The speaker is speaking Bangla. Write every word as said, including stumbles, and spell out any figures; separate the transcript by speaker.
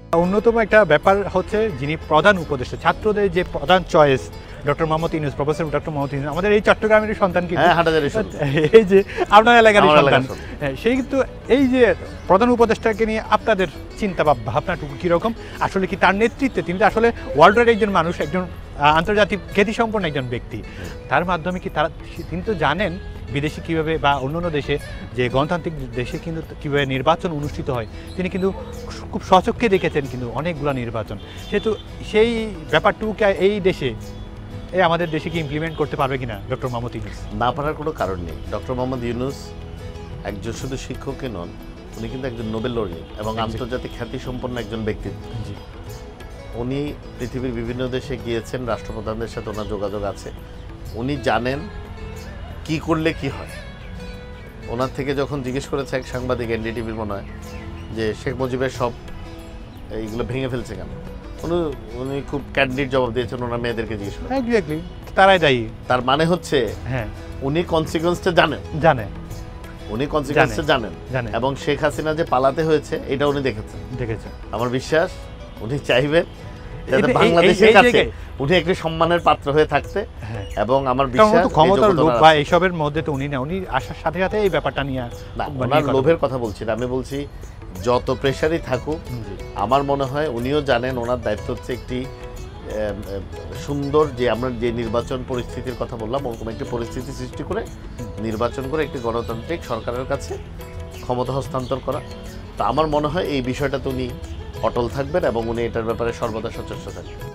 Speaker 1: অন্যতম একটা ব্যাপার হচ্ছে যিনি প্রধান উপদেষ্টা, ছাত্রদের যে প্রধান choice doctor Mohammad Yunus, professor doctor Mohammad Yunus, আমাদের এই চট্টগ্রামের সন্তান কিন্তু এই যে আপনার এলাকার সন্তান, সেই কিন্তু এই যে প্রধান উপদেষ্টাকে নিয়ে আপনাদের চিন্তা বা ভাবনাটুকু কীরকম? আসলে কি তার নেতৃত্বে, তিনি তো আসলে ওয়ার্ল্ডের একজন মানুষ, একজন আন্তর্জাতিক খ্যাতিসম্পন্ন একজন ব্যক্তি, তার মাধ্যমে কি তারা, তিনি তো জানেন বিদেশে কীভাবে বা অন্যান্য দেশে যে গণতান্ত্রিক দেশে কিন্তু কীভাবে নির্বাচন অনুষ্ঠিত হয়, তিনি কিন্তু খুব সচক্ষে দেখেছেন কিন্তু অনেকগুলো নির্বাচন, সেহেতু সেই ব্যাপারটুকুকে এই দেশে, এই আমাদের দেশে কি ইমপ্লিমেন্ট করতে পারবে কিনা ডক্টর মোহাম্মদ ইউনূস?
Speaker 2: না পারার কোনো কারণ নেই। ডক্টর মোহাম্মদ ইউনূস একজন শুধু শিক্ষকই নন, উনি কিন্তু একজন নোবেল লরিয়েট এবং আন্তর্জাতিক খ্যাতিসম্পন্ন একজন ব্যক্তিত্ব। উনি পৃথিবীর বিভিন্ন দেশে গিয়েছেন, রাষ্ট্রপ্রধানদের সাথে ওনার যোগাযোগ আছে, উনি জানেন কি করলে কি হয়। ওনার থেকে যখন জিজ্ঞেস করেছে এক সাংবাদিক, এনডিটিভির মনে হয়, যে শেখ মুজিবের সব এইগুলো ভেঙে ফেলছে কেন, উনি উনি খুব ক্যান্ডিড জবাব দিয়েছেন, ওনার মেয়েদেরকে জিজ্ঞেস করে।
Speaker 1: এক্স্যাক্টলি, তারাই দায়ী।
Speaker 2: তার মানে হচ্ছে
Speaker 1: হ্যাঁ,
Speaker 2: উনি কনসিকুয়েন্সটা জানেন
Speaker 1: জানেন
Speaker 2: উনি কনসিকুয়েন্সটা জানেন
Speaker 1: জানেন
Speaker 2: এবং শেখ হাসিনা যে পালাতে হয়েছে এটা উনি দেখেছেন
Speaker 1: দেখেছেন
Speaker 2: আমার বিশ্বাস উনি চাইবেন যাতে বাংলাদেশের কাছে উনি একটু সম্মানের পাত্র হয়ে থাকতে, এবং আমার বিশ্বাস
Speaker 1: ক্ষমতার লোভ বা এইসবের মধ্যে তো উনি না, উনি আসার সাথে সাথে এই ব্যাপারটা নিয়ে
Speaker 2: না, ওনার লোভের কথা বলছি না, আমি বলছি যত প্রেশারই থাকুক, আমার মনে হয় উনিও জানেন ওনার দায়িত্ব হচ্ছে একটি সুন্দর, যে আমরা যে নির্বাচন পরিস্থিতির কথা বললাম, ওরকম একটি পরিস্থিতি সৃষ্টি করে নির্বাচন করে একটি গণতান্ত্রিক সরকারের কাছে ক্ষমতা হস্তান্তর করা। তো আমার মনে হয় এই বিষয়টা তো উনি অটল থাকবেন এবং উনি এটার ব্যাপারে সর্বদা সচেষ্ট থাকবেন।